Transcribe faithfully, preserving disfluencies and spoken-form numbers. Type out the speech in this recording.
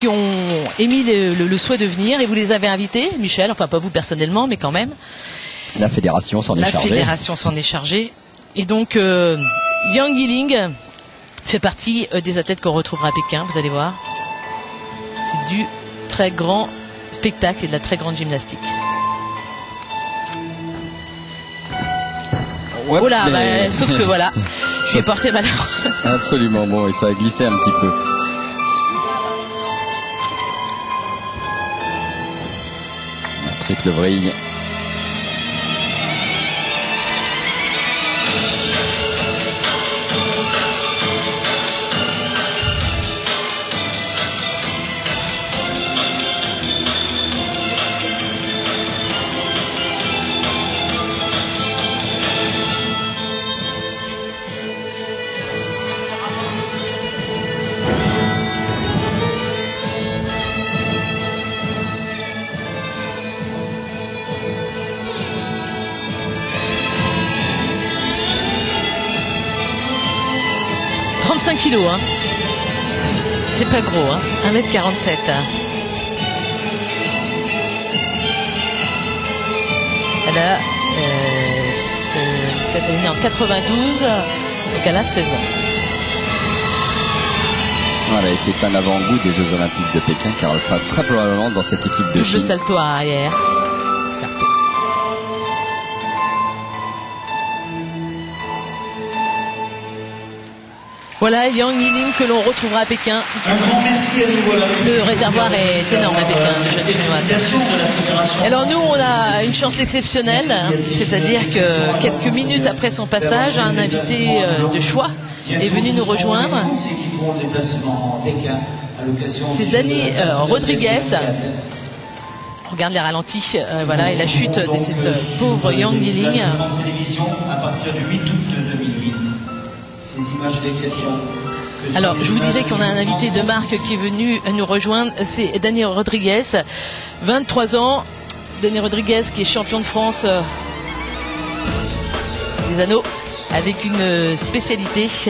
qui ont émis le, le, le souhait de venir et vous les avez invités, Michel, enfin pas vous personnellement, mais quand même. La fédération s'en est La chargée. La fédération s'en est chargée. Et donc, euh, Yang Yiling fait partie euh, des athlètes qu'on retrouvera à Pékin, vous allez voir. C'est du très grand spectacle et de la très grande gymnastique. Ouais, oh là, mais... bah, sauf que voilà, je lui ai porté malheur. Absolument, bon, et ça a glissé un petit peu. La triple vrille. trente-cinq kilos, hein. C'est pas gros, hein. un mètre quarante-sept. Elle a euh, elle est née en quatre-vingt-douze, donc elle a seize ans. Voilà, et c'est un avant-goût des Jeux Olympiques de Pékin, car elle sera très probablement dans cette équipe de Chine. Le salto arrière. Voilà, Yang Yiling que l'on retrouvera à Pékin. Un grand merci à nous. Voilà. Le réservoir est énorme à Pékin, de jeunes chinoises. Alors nous, on a une chance exceptionnelle, c'est-à-dire que quelques minutes après son passage, un invité de choix est venu nous rejoindre. C'est Dani euh, Rodriguez. On regarde les ralentis, euh, voilà, et la chute de cette pauvre Yang Yiling. À partir du huit août deux mille huit. Ces images d'exception. Alors, je vous disais qu'on a un invité de marque qui est venu nous rejoindre, c'est Dani Rodriguez, vingt-trois ans. Dani Rodriguez qui est champion de France euh, des anneaux avec une spécialité.